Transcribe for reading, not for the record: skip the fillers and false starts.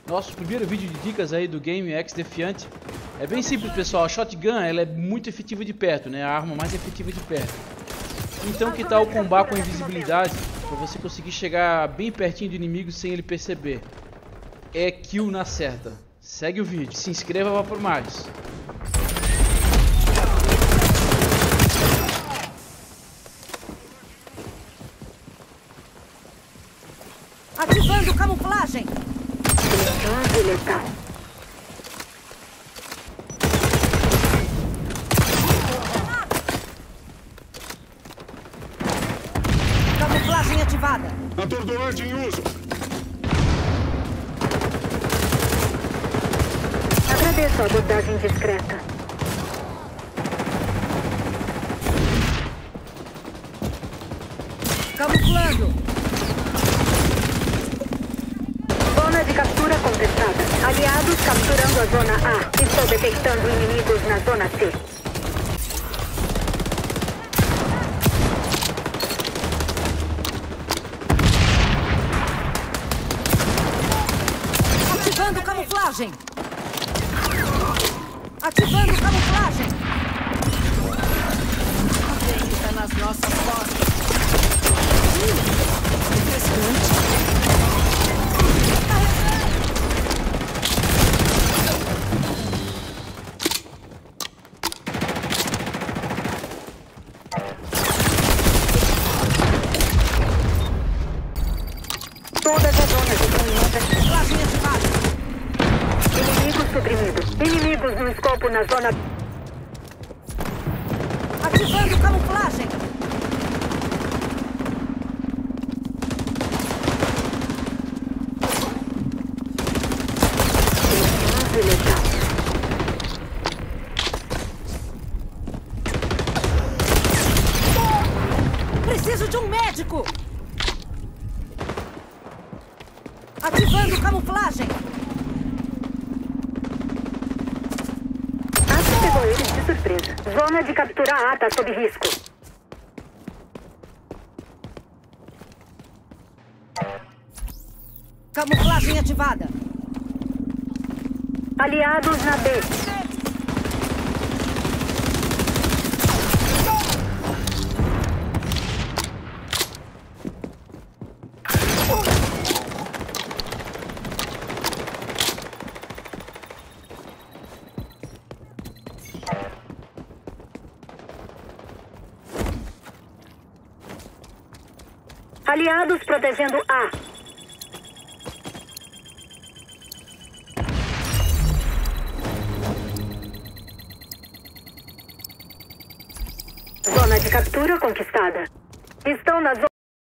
Nosso primeiro vídeo de dicas aí do game Ex-Defiant. É bem simples, pessoal. A shotgun, ela é muito efetiva de perto, né? A arma mais efetiva de perto. Então que tal combar com invisibilidade para você conseguir chegar bem pertinho do inimigo sem ele perceber? É kill na certa. Segue o vídeo, se inscreva para mais. Ativando camuflagem. Letal. Camuflagem ativada. Atordoante em uso. Agradeço a abordagem discreta. Camuflando. Zona de captura contestada. Aliados capturando a zona A. Estou detectando inimigos na zona C. Ativando camuflagem. Ativando camuflagem. Alguém está nas nossas costas. Refrescante. Todas as zonas estão limpas. Camuflagem ativada. Inimigos suprimidos. Inimigos no escopo na zona... Ativando camuflagem. Letal. Preciso de um médico. Ativando camuflagem. A pegou eles de surpresa. Zona de captura A está sob risco. Camuflagem ativada. Aliados na B. Aliados protegendo A. Zona de captura conquistada. Estão na zona.